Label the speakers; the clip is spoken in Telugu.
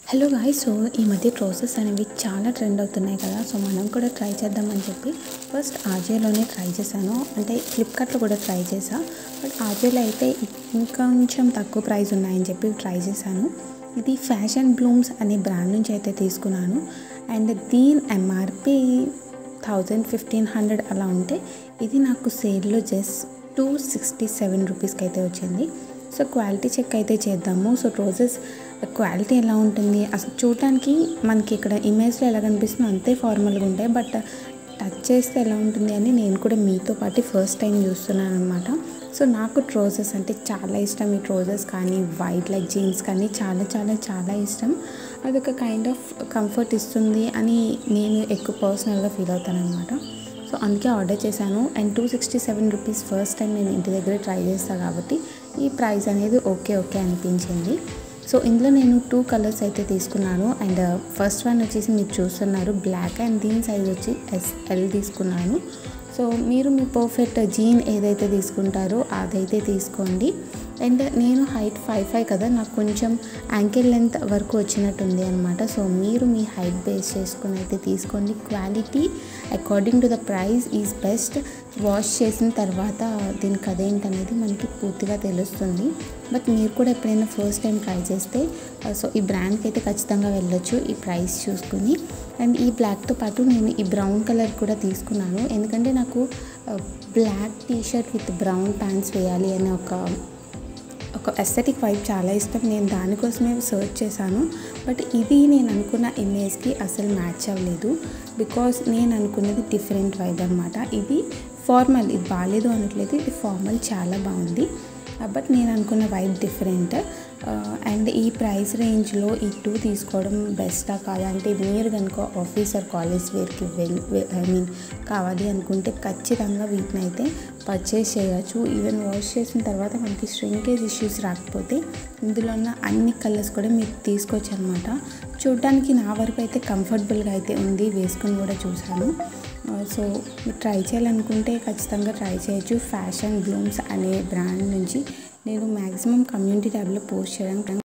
Speaker 1: హలో గాయ్స్, సో ఈ మధ్య ట్రౌజర్స్ అనేవి చాలా ట్రెండ్ అవుతున్నాయి కదా. సో మనం కూడా ట్రై చేద్దామని చెప్పి ఫస్ట్ ఆజియోలోనే ట్రై చేశాను. అంటే ఫ్లిప్కార్ట్లో కూడా ట్రై చేశాను. బట్ ఆజియోలో అయితే ఇంకొంచెం తక్కువ ప్రైస్ ఉన్నాయని చెప్పి ట్రై చేశాను. ఇది ఫ్యాషన్ బ్లూమ్స్ అనే బ్రాండ్ నుంచి అయితే తీసుకున్నాను. అండ్ దీని ఎంఆర్పి 1500 అలా ఉంటే ఇది నాకు సేల్లో జస్ట్ 267 రూపీస్కి అయితే వచ్చింది. సో క్వాలిటీ చెక్ అయితే చేద్దాము. సో ట్రౌజర్స్ క్వాలిటీ ఎలా ఉంటుంది అసలు చూడటానికి మనకి ఇక్కడ ఇమేజ్లో ఎలా కనిపిస్తుందో అంతే ఫార్మల్గా ఉంటాయి. బట్ టచ్ చేస్తే ఎలా ఉంటుంది అని నేను కూడా మీతో పాటు ఫస్ట్ టైం చూస్తున్నాను అనమాట. సో నాకు ట్రౌజర్స్ అంటే చాలా ఇష్టం. ఈ ట్రౌజర్స్ కానీ వైట్ లెగ్ జీన్స్ కానీ చాలా చాలా చాలా ఇష్టం. అదొక కైండ్ ఆఫ్ కంఫర్ట్ ఇస్తుంది అని నేను ఎక్కువ పర్సనల్గా ఫీల్ అవుతాను అనమాట. సో అందుకే ఆర్డర్ చేశాను. అండ్ 267 రూపీస్ ఫస్ట్ టైం నేను ఇంటి దగ్గర ట్రై చేస్తాను కాబట్టి ఈ ప్రైస్ అనేది ఓకే అనిపించింది. సో ఇందులో నేను 2 కలర్స్ అయితే తీసుకున్నాను. అండ్ ఫస్ట్ వన్ వచ్చేసి మీరు చూస్తున్నారు బ్లాక్, అండ్ దీని సైజ్ వచ్చి SL తీసుకున్నాను. సో మీరు మీ పర్ఫెక్ట్ జీన్ ఏదైతే తీసుకుంటారో అదైతే తీసుకోండి. అండ్ నేను హైట్ 5'5" కదా, నాకు కొంచెం యాంకిల్ లెంత్ వరకు వచ్చినట్టుంది అనమాట. సో మీరు మీ హైట్ బేస్ చేసుకుని అయితే తీసుకోండి. Quality according to the price is best. Wash చేసిన తర్వాత దీనికి అదేంటనేది మనకి పూర్తిగా తెలుస్తుంది. బట్ మీరు కూడా ఎప్పుడైనా ఫస్ట్ టైం ట్రై చేస్తే సో ఈ బ్రాండ్కి అయితే ఖచ్చితంగా వెళ్ళొచ్చు ఈ ప్రైస్ చూసుకుని. అండ్ ఈ బ్లాక్తో పాటు నేను ఈ బ్రౌన్ కలర్ కూడా తీసుకున్నాను. ఎందుకంటే నాకు black T shirt with brown pants వేయాలి అనే ఒక ఎస్థెటిక్ వైబ్ చాలా ఇష్టం. నేను దానికోసమే సర్చ్ చేశాను. బట్ ఇది నేను అనుకున్న ఇమేజ్కి అసలు మ్యాచ్ అవ్వలేదు. బికాస్ నేను అనుకున్నది డిఫరెంట్ వైబ్ అనమాట. ఇది ఫార్మల్, ఇది బాగాలేదు అనట్లేదు, ఇది ఫార్మల్ చాలా బాగుంది. బట్ నేను అనుకున్న వైబ్ డిఫరెంట్. అండ్ ఈ ప్రైస్ రేంజ్లో ఈ 2 తీసుకోవడం బెస్టా కాదా అంటే మీరు కనుక ఆఫీస్ ఆర్ కాలేజ్ వేర్కి కావాలి అనుకుంటే ఖచ్చితంగా వీటిని అయితే పర్చేస్ చేయవచ్చు. ఈవెన్ వాష్ చేసిన తర్వాత మనకి ష్రింకేజ్ ఇష్యూస్ రాకపోతే ఇందులో ఉన్న అన్ని కలర్స్ కూడా మీరు తీసుకోవచ్చు అనమాట. చూడడానికి నా వరకు అయితే కంఫర్టబుల్గా అయితే ఉంది, వేసుకొని కూడా చూశాను. సో మీరు ట్రై చేయాలనుకుంటే ఖచ్చితంగా ట్రై చేయొచ్చు. ఫ్యాషన్ బ్లూమ్స్ అనే బ్రాండ్ నుంచి నేను మ్యాక్సిమం కమ్యూనిటీ ట్యాబ్లో పోస్ట్ చేయడానికి